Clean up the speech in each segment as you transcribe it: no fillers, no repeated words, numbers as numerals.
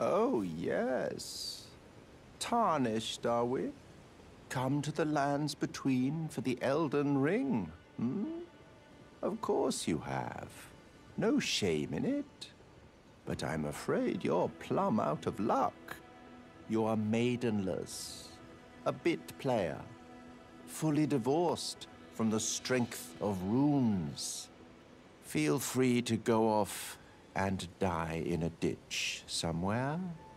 Oh, yes. Tarnished, are we? Come to the lands between for the Elden Ring, hmm? Of course you have. No shame in it. But I'm afraid you're plumb out of luck. You are maidenless, a bit player, fully divorced from the strength of runes. Feel free to go off and die in a ditch somewhere.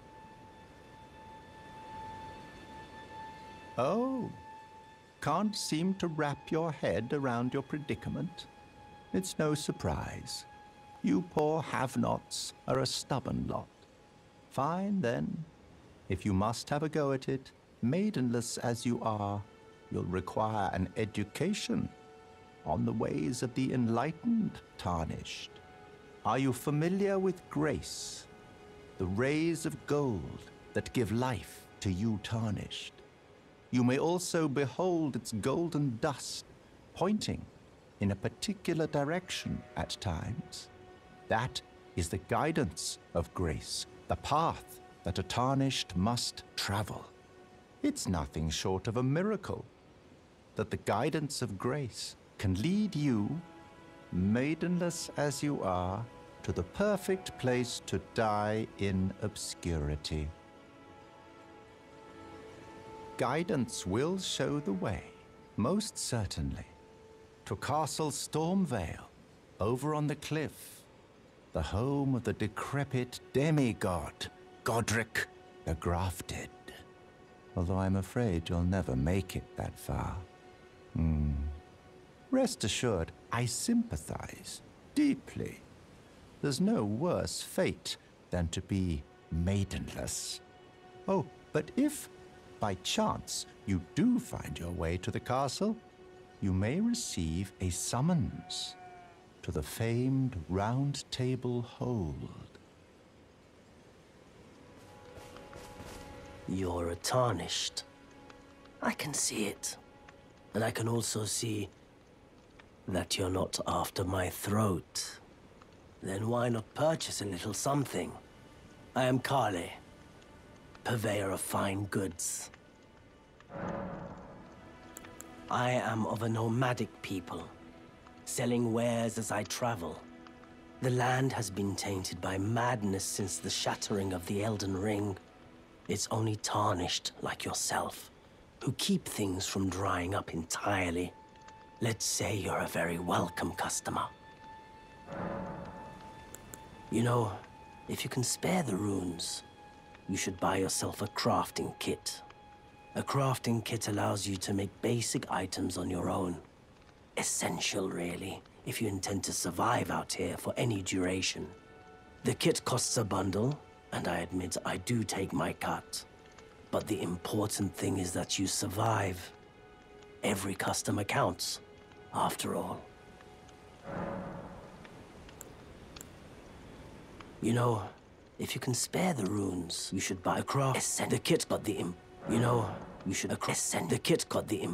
Oh, can't seem to wrap your head around your predicament? It's no surprise. You poor have-nots are a stubborn lot. Fine, then. If you must have a go at it, maidenless as you are, you'll require an education on the ways of the enlightened, Tarnished. Are you familiar with grace? The rays of gold that give life to you, Tarnished. You may also behold its golden dust pointing in a particular direction at times. That is the guidance of grace, the path that a Tarnished must travel. It's nothing short of a miracle that the guidance of grace can lead you, maidenless as you are, to the perfect place to die in obscurity. Guidance will show the way, most certainly, to Castle Stormvale, over on the cliff, the home of the decrepit demigod, Godric the Grafted. Although I'm afraid you'll never make it that far. Rest assured, I sympathize deeply. There's no worse fate than to be maidenless. Oh, but if by chance you do find your way to the castle, you may receive a summons to the famed Round Table Hold. You're a Tarnished. I can see it. And I can also see that you're not after my throat. Then why not purchase a little something? I am Kale, purveyor of fine goods. I am of a nomadic people, selling wares as I travel. The land has been tainted by madness since the shattering of the Elden Ring. It's only Tarnished like yourself who keep things from drying up entirely. Let's say you're a very welcome customer. You know, if you can spare the runes, you should buy yourself a crafting kit. A crafting kit allows you to make basic items on your own. Essential, really, if you intend to survive out here for any duration. The kit costs a bundle, and I admit I do take my cut. But the important thing is that you survive. Every customer counts, after all. You know, if you can spare the runes, you should buy a craft. The kit got the You know, you should ascend. The kit got the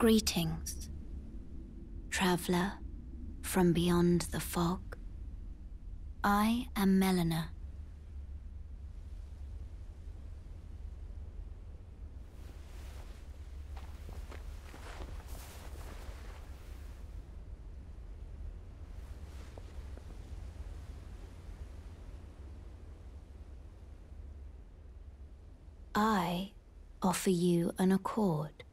Greetings, traveler from beyond the fog. I am Melina. I offer you an accord.